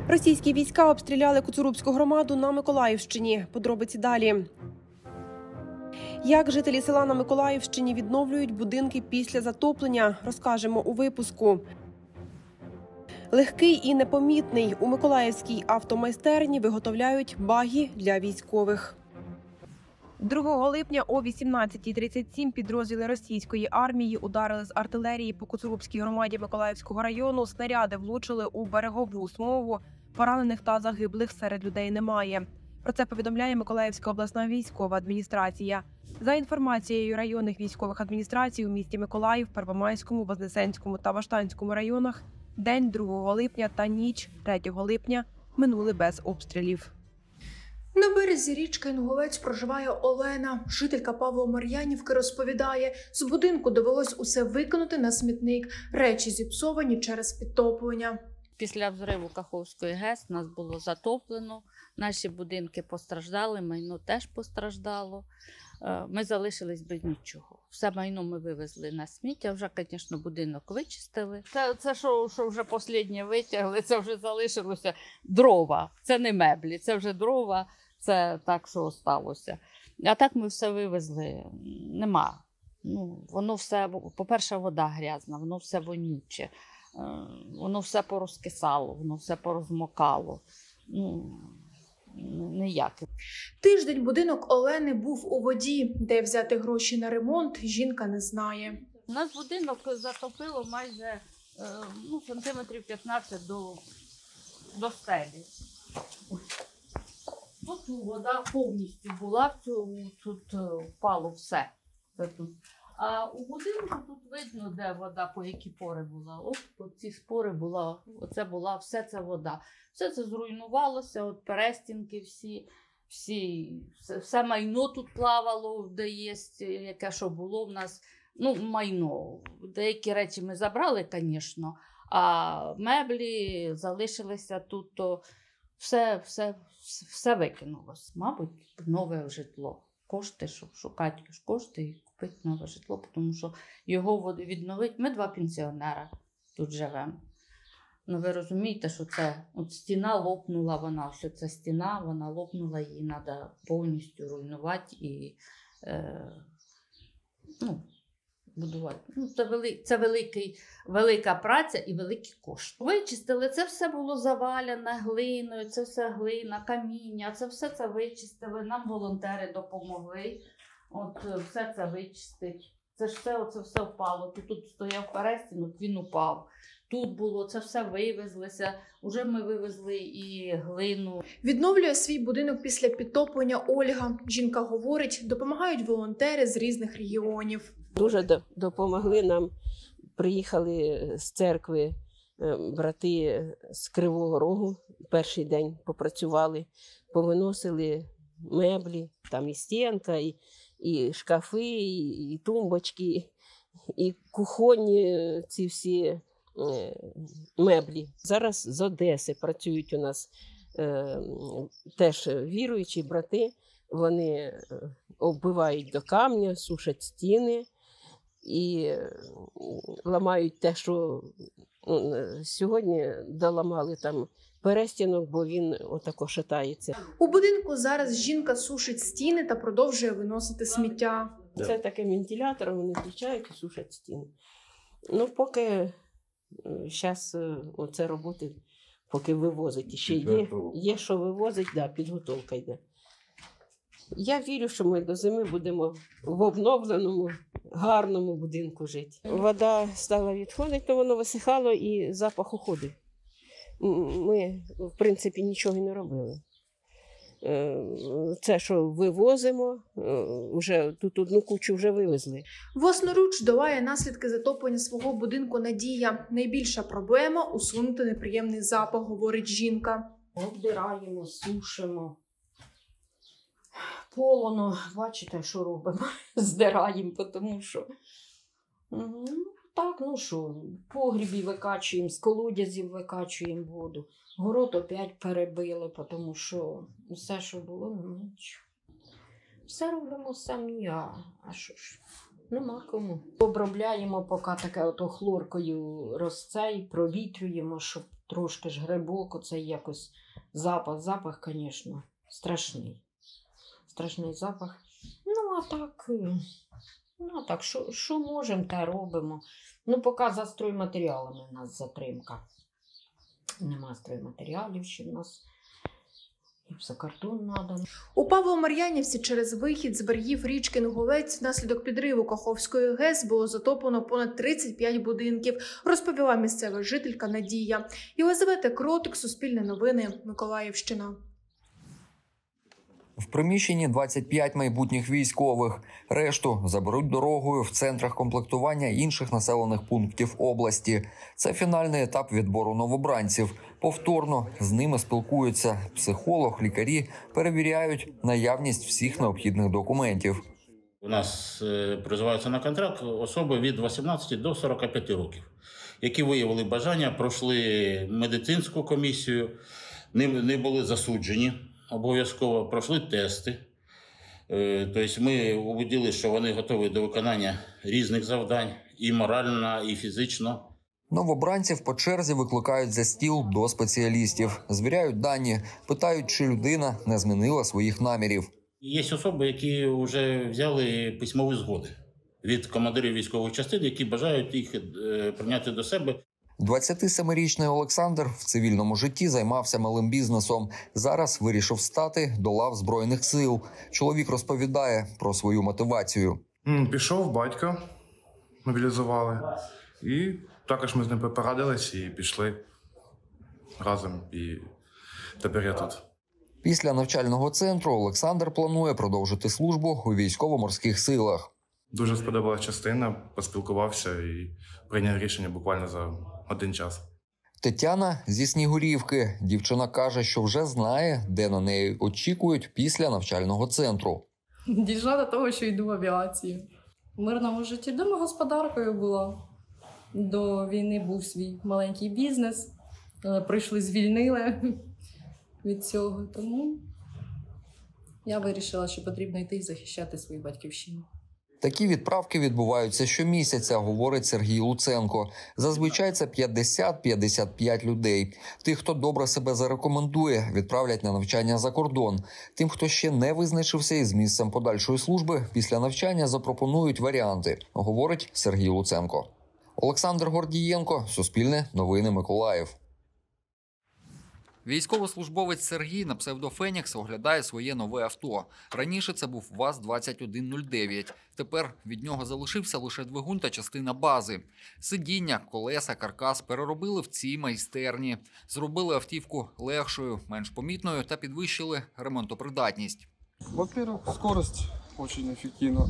Російські війська обстріляли Коцурубську громаду на Миколаївщині. Подробиці далі. Як жителі села на Миколаївщині відновлюють будинки після затоплення, розкажемо у випуску. Легкий і непомітний. У Миколаївській автомайстерні виготовляють багі для військових. 2 липня о 18:37 підрозділи російської армії ударили з артилерії по Коцурубській громаді Миколаївського району. Снаряди влучили у берегову смугу. Поранених та загиблих серед людей немає. Про це повідомляє Миколаївська обласна військова адміністрація. За інформацією районних військових адміністрацій у місті Миколаїв, Первомайському, Вознесенському та Баштанському районах день 2 липня та ніч 3 липня минули без обстрілів. На березі річки Інгулець проживає Олена. Жителька Павло-Мар'янівки розповідає, з будинку довелось усе викинути на смітник. Речі зіпсовані через підтоплення. Після взриву Каховської ГЕС нас було затоплено, наші будинки постраждали, майно теж постраждало. Ми залишились без нічого. Все майно ми вивезли на сміття, вже, звісно, будинок вичистили. Це що вже останнє витягли, це вже залишилося дрова. Це не меблі, це вже дрова, це так, що сталося. А так ми все вивезли, нема. Воно все, по-перше, вода грязна, воно все вонюче. Воно все порозкисало, воно все порозмокало. Ніяк. Тиждень будинок Олени був у воді. Де взяти гроші на ремонт, жінка не знає. У нас будинок затопило майже сантиметрів 15 до стелі. Тут вода повністю була, тут впало все. А у будинку тут видно, де вода, по які пори була. От ці спори була, оце була, все це вода. Все це зруйнувалося, от перестінки все майно тут плавало, де є, яке що було в нас. Майно. Деякі речі ми забрали, звісно, а меблі залишилися тут, то все викинулося. Мабуть, нове житло. Кошти, щоб шукати кошти і купити нове житло, тому що його відновити. Ми 2 пенсіонера тут живемо. Ви розумієте, що це стіна лопнула, ця стіна, вона лопнула, її треба повністю руйнувати і будувати. Це велика праця і великі кошти. Вичистили, це все було завалене глиною, це все глина, каміння, це все це вичистили, нам волонтери допомогли, все це вичистити. Це ж все впало, тут стояв перестінок, він упав. Тут було, це все вивезлося, вже ми вивезли і глину. Відновлює свій будинок після підтоплення Ольга. Жінка говорить, допомагають волонтери з різних регіонів. Дуже допомогли нам, приїхали з церкви брати з Кривого Рогу, перший день попрацювали, повиносили меблі, там і стінка, і шкафи, і тумбочки, і кухонні ці всі меблі. Зараз з Одеси працюють у нас теж віруючі брати, вони оббивають до камня, сушать стіни і ламають те, що сьогодні доламали там перестінок, бо він отако шатається. У будинку зараз жінка сушить стіни та продовжує виносити сміття. Це таким вентилятором вони включають і сушать стіни. Поки зараз оце роботи, поки вивозить. Ще є що вивозить, підготовка йде. Я вірю, що ми до зими будемо в обновленому, гарному будинку жити. Вода стала відходити, то воно висихало і запах уходив. Ми, в принципі, нічого не робили. Це, що вивозимо, вже тут одну кучу вже вивезли. Власноруч долає наслідки затоплення свого будинку Надія. Найбільша проблема – усунути неприємний запах, говорить жінка. Обдираємо, сушимо. Полоно, бачите, що робимо? Здираємо, тому що... в погрібі викачуємо, з колодязів викачуємо воду. Город опять перебили, тому що все, що було, нічого. Все робимо самі, а що ж? Нема кому. Обробляємо, поки таке ото хлоркою розцей, провітрюємо, щоб трошки ж грибок, оце якось запах, звісно, страшний. Страшний запах. Ну, а так, що можемо, те робимо. Ну, поки за стройматеріалами у нас затримка. Нема стройматеріалів ще в нас. Гіпсокартон треба. У Павло-Мар'янівці через вихід з берегів річки Інгулець внаслідок підриву Каховської ГЕС було затоплено понад 35 будинків, розповіла місцева жителька Надія. Єлизавета Кротик, Суспільне новини, Миколаївщина. В приміщенні 25 майбутніх військових. Решту заберуть дорогою в центрах комплектування інших населених пунктів області. Це фінальний етап відбору новобранців. Повторно з ними спілкуються психолог, лікарі, перевіряють наявність всіх необхідних документів. У нас призиваються на контракт особи від 18 до 45 років, які виявили бажання, пройшли медицинську комісію, не були засуджені. Обов'язково пройшли тести. Тобто ми убедили, що вони готові до виконання різних завдань і морально, і фізично. Новобранців по черзі викликають за стіл до спеціалістів. Звіряють дані, питають, чи людина не змінила своїх намірів. Є особи, які вже взяли письмові згоди від командирів військових частин, які бажають їх прийняти до себе. 27-річний Олександр в цивільному житті займався малим бізнесом. Зараз вирішив стати до лав Збройних сил. Чоловік розповідає про свою мотивацію. Пішов, батька мобілізували. І також ми з ним порадились і пішли разом. І тепер я тут. Після навчального центру Олександр планує продовжити службу у військово-морських силах. Дуже сподобалась частина, поспілкувався і прийняв рішення буквально за один час. Тетяна зі Снігурівки. Дівчина каже, що вже знає, де на неї очікують після навчального центру. Дійшла до того, що йду в авіацію. В мирному житті домогосподаркою була. До війни був свій маленький бізнес. Прийшли, звільнили від цього. Тому я вирішила, що потрібно йти і захищати свою батьківщину. Такі відправки відбуваються щомісяця, говорить Сергій Луценко. Зазвичай це 50-55 людей. Тих, хто добре себе зарекомендує, відправлять на навчання за кордон. Тим, хто ще не визначився із місцем подальшої служби, після навчання запропонують варіанти, говорить Сергій Луценко. Олександр Гордієнко, Суспільне новини, Миколаїв. Військовослужбовець Сергій на псевдо «Фенікс» оглядає своє нове авто. Раніше це був ВАЗ-2109. Тепер від нього залишився лише двигун та частина бази. Сидіння, колеса, каркас переробили в цій майстерні. Зробили автівку легшою, менш помітною та підвищили ремонтопридатність. Во-первых, скорость очень эффективна.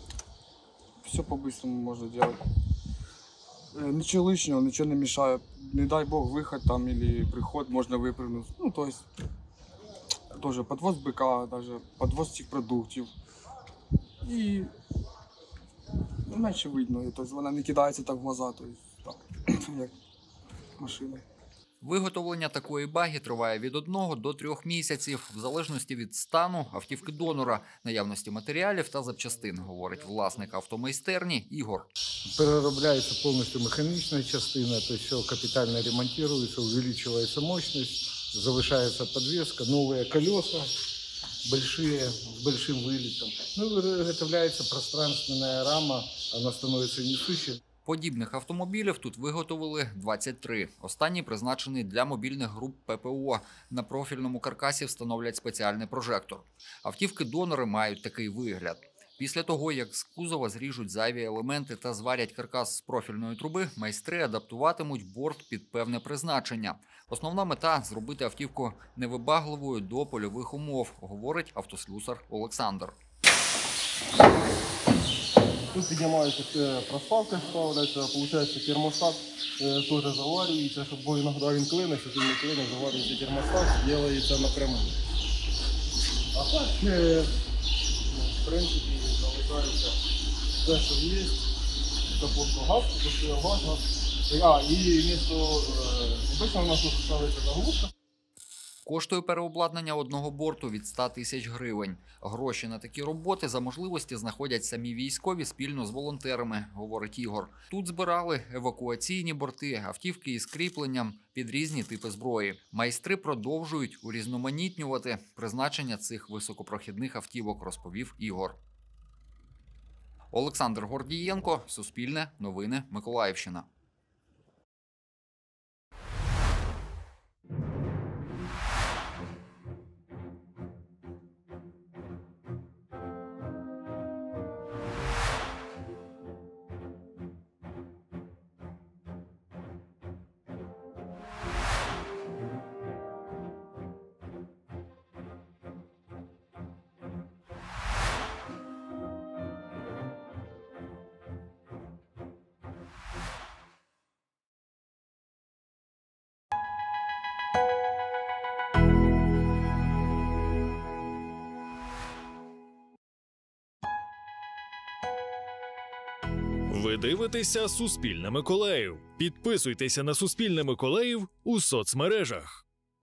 Все по-быстрому можно делать. Ничего лишнего, ничего не мешает. Не дай бог выход там или приход, можно выпрыгнуть. Ну, то есть, тоже подвоз быка, даже подвоз цих продуктів. І менше видно, тобто вона не кидається так в глаза, тобто, так, як машина. Виготовлення такої баги триває від 1 до 3 місяців, в залежності від стану автівки донора, наявності матеріалів та запчастин, говорить власник автомайстерні Ігор. Переробляється повністю механічна частина, то все капітально ремонтується, увеличується мощність, завишається підвеска, нові колеса, з большим вилітом. Ну, виготовляється пространственна рама, вона становиться несущою. Подібних автомобілів тут виготовили 23. Останній призначений для мобільних груп ППО. На профільному каркасі встановлять спеціальний прожектор. Автівки-донори мають такий вигляд. Після того, як з кузова зріжуть зайві елементи та зварять каркас з профільної труби, майстри адаптуватимуть борт під певне призначення. Основна мета – зробити автівку невибагливою до польових умов, говорить автослюсар Олександр. Тут піднімається проставка, ставляється, виходить термостат теж заварюється, щоб бо іноді він клиниться, щоб не клинив, заварюється термостат, робиться напряму. А так, в принципі, залишається все, що є, капоту газ, постійно газ. І вмісто, обично у нас тут ставиться заглушка. Коштує переобладнання одного борту від 100 тисяч гривень. Гроші на такі роботи за можливості знаходять самі військові спільно з волонтерами, говорить Ігор. Тут збирали евакуаційні борти, автівки із кріпленням під різні типи зброї. Майстри продовжують урізноманітнювати призначення цих високопрохідних автівок, розповів Ігор. Олександр Гордієнко, Суспільне, Новини, Миколаївщина. Ви дивитеся «Суспільне Миколаїв». Підписуйтеся на «Суспільне Миколаїв» у соцмережах.